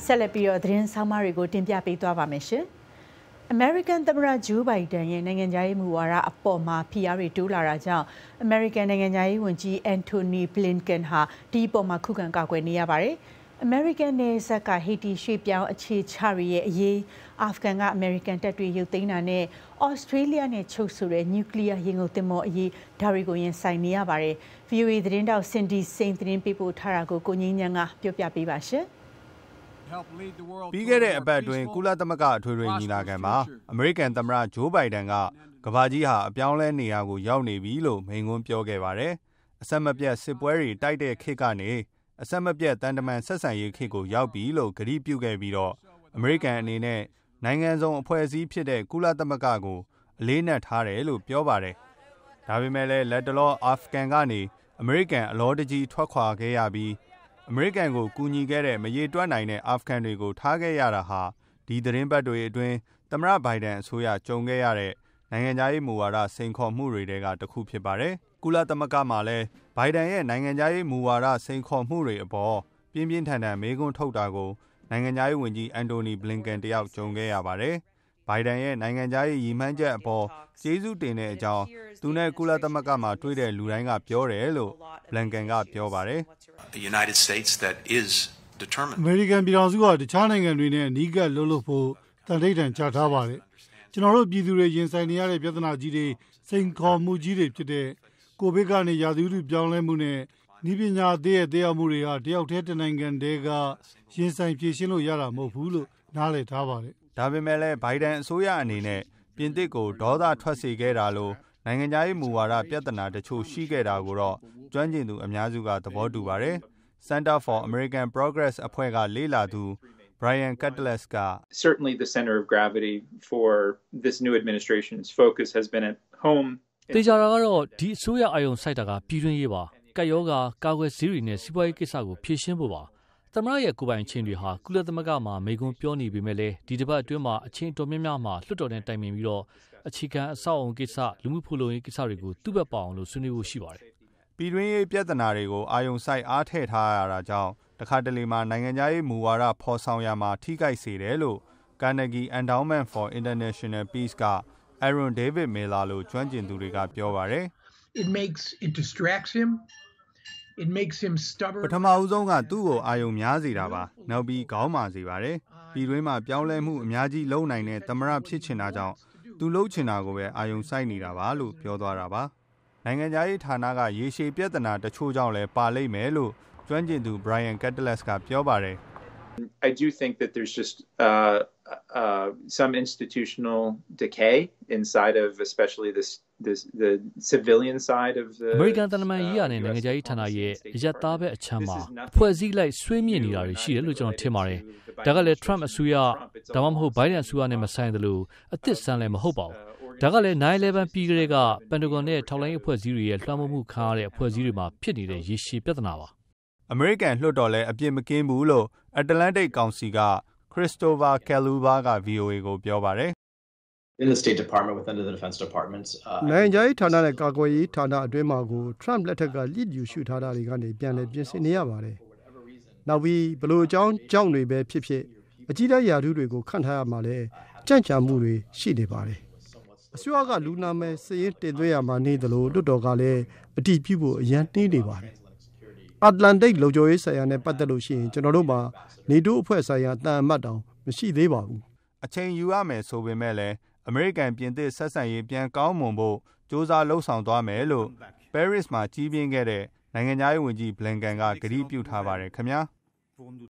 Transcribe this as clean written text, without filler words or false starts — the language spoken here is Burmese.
ဆက်လက်ပြီးတော့သတင်းဆောင်မတွေကိုတင်ပြပေးသွားပါမယ်ရှင်။ American သမ္မတဂျိုးဘိုင်ဒန်ရဲ့နိုင်ငံခြားရေးမူဝါဒအပေါ်မှာဖိအားတွေတိုးလာတာကြောင့် American နိုင်ငံခြားရေးဝန်ကြီး Antony Blinken ဟာဒီအပေါ်မှာခုခံကာကွယ်နေရပါတယ်။ American နယ်စပ်ကဟေတီရွှေ့ပြောင်းအခြေချတွေရဲ့အရေးအာဖဂန်က American တပ်တွေရုပ်သိမ်းတာနဲ့ Australia နဲ့ချုပ်ဆိုတဲ့ Nuclear ရေငုပ်သင်္ဘောအရေးဒါတွေကိုရင်ဆိုင်နေရပါတယ်။ VOA သတင်းတောက် Cindy Saint သတင်းပေးပို့ထားတာကိုကိုငင်းညံကပြောပြပေးပါရှင်။ပြီးခဲ့တဲ့အပတ်အတွင်းကုလသမဂ္ဂအထွေထွေညီလာခံမှာအမေရိကန်သမ္မတဂျိုးဘိုင်ဒန်ကကမ္ဘာကြီးဟာအပြောင်းလဲနေရာကိုရောက်နေပြီလို့မိန့်ခွန်းပြောခဲ့ပါတယ်။အဆက်မပြတ်စစ်ပွဲတွေတိုက်တဲ့ခေတ်ကနေအဆက်မပြတ်တန်တမန်ဆက်ဆံရေးခေတ်ကိုရောက်ပြီလို့ကတိပြုခဲ့ပြီးတော့အမေရိကန်အနေနဲ့နိုင်ငံစုံအဖွဲ့အစည်းဖြစ်တဲ့ကုလသမဂ္ဂကိုအလေးနက်ထားတယ်လို့ပြောပါတယ်။ဒါပေမဲ့လည်းလက်တလောအာဖဂန်ကနေအမေရိကန်အလောတကြီးထွက်ခွာခဲ့ရပြီးအမေရိကန်ကိုကူညီခဲ့တဲ့မရေတွက်နိုင်တဲ့အာဖဂန်တွေကိုထားခဲ့ရတာဟာဒီသတင်းပတ်တွေအတွင်းသမ္မတဘိုင်ဒန်အစိုးရကြုံခဲ့ရတဲ့နိုင်ငံခြားရေးမူဝါဒစိန်ခေါ်မှုတွေကတစ်ခုဖြစ်ပါတယ်။ကုလသမဂ္ဂမှာလည်းဘိုင်ဒန်ရဲ့နိုင်ငံခြားရေးမူဝါဒစိန်ခေါ်မှုတွေအပေါ်ပြင်းပြင်းထန်ထန်မေးခွန်းထုတ်တာကိုနိုင်ငံခြားရေးဝန်ကြီးအန်တိုနီဘလင်ကန်တယောက်ကြုံခဲ့ရပါတယ်။ဘိုင်ဒန်ရဲ့နိုင်ငံခြားရေးရည်မှန်းချက်အပေါ်ကျေးဇူးတင်တဲ့အကြောင်းသူနဲ့ကုလသမဂ္ဂမှာတွေ့တဲ့လူတိုင်းကပြောတယ်လို့ဘလင်ကန်ကပြောပါတယ်။ The United States that is determined အမေရိကန်ပြည်ထောင်စုကတခြားနိုင်ငံတွေနဲ့အနီးကပ်လှုပ်လို့ဖို့တန်ထိပ်တန်ချထားပါတယ်။ကျွန်တော်တို့ပြည်သူတွေရင်ဆိုင်နေရတဲ့ပြဿနာကြီးတွေစိန်ခေါ်မှုကြီးတွေဖြစ်တဲ့ကိုဗစ်ကနေရာသီဥတုပြောင်းလဲမှုနဲ့ဤပညာအသေးရဲ့တရားမှုတွေဟာတယောက်တည်းတနိုင်ငံတည်းကရင်ဆိုင်ဖြေရှင်းလို့ရတာမဟုတ်ဘူးလို့နားလည်ထားပါတယ်။ဒါပေမဲ့လည်းဘိုင်ဒန်အစိုးရအနေနဲ့ပြင်သစ်ကိုဒေါသထွက်စေခဲ့တာလို့နိုင်ငံခြားရေးမူဝါဒပြဿနာတချို့ရှိခဲ့တာကိုတော့ကျွမ်းကျင်သူအများစုကသဘောတူပါတယ်။ Center for American Progress အဖွဲ့ကလေ့လာသူ Brian Cutlass က Certainly the center of gravity for this new administration's focus has been at home. တေချာတာကတော့ဒီအစိုးရအာရုံစိုက်တာကပြည်တွင်းရေးပါ။ကပ်ရောဂါကာကွယ်ဆေးတွေနဲ့စီးပွားရေးကိစ္စကိုဖြေရှင်းဖို့ပါ။သမ္မတရဲ့ကိုယ်ပိုင်ချင်းတွေဟာကုလသမဂ္ဂမှာမိန့်ခွန်းပြောနေပေမဲ့လည်းဒီတစ်ပတ်အတွင်းမှာအချင်းတော်များများမှာလွှတ်တော်နဲ့တိုင်ပင်ပြီးတော့အခြေခံအဆောက်အုံကိစ္စလူမှုဖူလုံရေးကိစ္စတွေကိုသူ့ဘက်ပေါအောင်လို့ဆွေးနွေးဖို့ရှိပါတယ်။ပြည်တွင်းရေးပြဿနာတွေကိုအာရုံစိုက်အားထည့်ထားရတာကြောင့်တခါတလေမှာနိုင်ငံခြားရေးမူဝါဒဖော်ဆောင်ရမှာထိခိုက်စေတယ်လို့ Carnegie Endowment for International Peace က Aaron David Miller လို့ကျွမ်းကျင်သူတွေကပြောပါတယ် It distracts him. It makes him stubborn. ပထမဦးဆုံးကသူ့ကိုအာရုံများစေတာပါ။နောက်ပြီးခေါင်းမာစေပါတယ်။ပြည်တွင်းမှာပြောင်းလဲမှုအများကြီးလုပ်နိုင်တဲ့သမ္မတဖြစ်ချင်တာကြောင့်သူလုပ်ချင်တာကိုပဲအာရုံစိုက်နေတာပါလို့ပြောသွားတာပါ။နိုင်ငံခြားရေးဌာနကရေရှည်ပြဿနာတချို့ကြောင့်လည်းပါလိမ့်မယ်လို့ကျွမ်းကျင်သူ Brian Cutlass ကပြောပါတယ်။ I do think that there's just some institutional decay inside of especially the civilian side of the American တန်တမန်ရေးရတဲ့နိုင်ငံခြားရေးဌာနရဲ့အရက်သားပဲအချမ်းမှာအဖွဲ့အစည်းလိုက်ဆွေးမြင့်နေတာတွေရှိတယ်လို့ကျွန်တော်ထင်ပါတယ်။ဒါကလည်း Trump အစိုးရဒါမှမဟုတ် Biden အစိုးရနဲ့မဆိုင်သလိုအသစ်ဆန်းလည်းမဟုတ်ပါဘူး။ဒါကလည်း 9/11 ပြီးကလေးက Pentagon နဲ့ထောက်လှမ်းရေးအဖွဲ့အစည်းတွေရဲ့လွှမ်းမိုးမှုခံရတဲ့အဖွဲ့အစည်းတွေမှာဖြစ်နေတဲ့ရေရှည်ပြဿနာပါ။အမေရိကန်လွှတ်တော်လည်းအပြစ်မကင်းဘူးလို့ Atlantic Council က Christopher Kaluba က VOA ကိုပြောပါတယ် In the State Department within the Defense Department နိုင်ငံခြားရေးဌာနနဲ့ကာကွယ်ရေးဌာနအတွင်းမှာကို Trump လက်ထက်ကလစ်လျူရှုထားတာတွေကနေပြန်လည်ပြင်ဆင်နေရပါတယ်။နောက်ပြီးဘလို့အကြောင်းကြောင့်တွေပဲဖြစ်ဖြစ်အကြီးတန်းယာထုတွေကိုခန့်ထားရမှာလဲကြံ့ကြာမှုတွေရှိနေပါတယ်။အစိုးရကလူနာမည်စည်ရင်တင်သွင်းရမှာနေသလိုတွတ်တော်ကလည်းအတိပြုဖို့အရန်နှေးနေပါတယ်။ Atlantic လုံခြုံရေးဆိုင်ရာနဲ့ပတ်သက်လို့ရှိရင်ကျွန်တော်တို့မှာနေတိုးအဖွဲ့ဆိုင်ရာတန်အမတ်တောင်မရှိသေးပါဘူး။အချိန်ယူရမယ်ဆိုပေမဲ့လည်းအမေရိကန်ပြင်သစ်ဆက်ဆံရေးပြန်ကောင်းမွန်ဖို့စ조사လှုပ်ဆောင်သွားမယ်လို့ Paris မှာကြီးပြင်းခဲ့တဲ့နိုင်ငံခြားရေးဝန်ကြီးဘလင်ကန်ကကတိပြုထားပါတယ်ခင်ဗျာ။